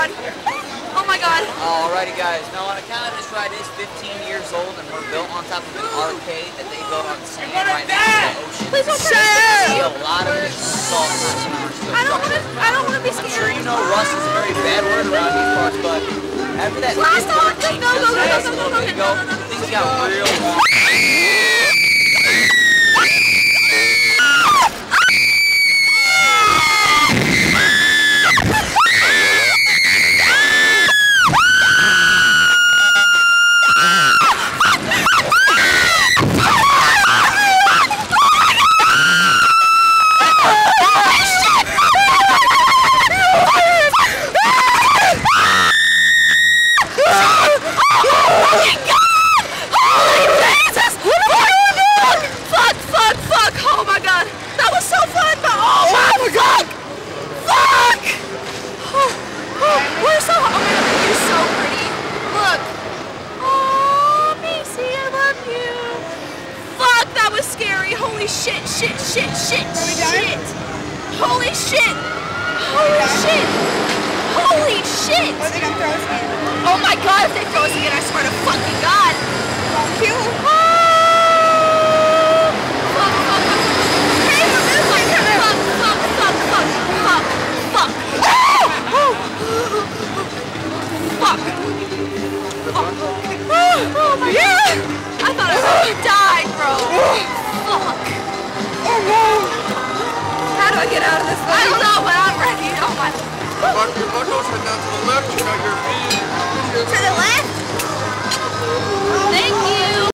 god. Oh my god. Alrighty guys, now on account of this ride is 15 years old and we're built on top of an arcade that they built on sand right next to the ocean. Please don't So turn you see it. a lot of salt content. I don't want to be I'm scared. sure you know rust is a very bad word around these parts, but after that Blast off! things Go, go, go, go, go, go, go, go, go. things got real. Holy shit, shit, shit, shit, shit. Holy shit. Holy shit. Holy shit. Or are they gonna throw us in? Oh my god, if they throw us in, I swear to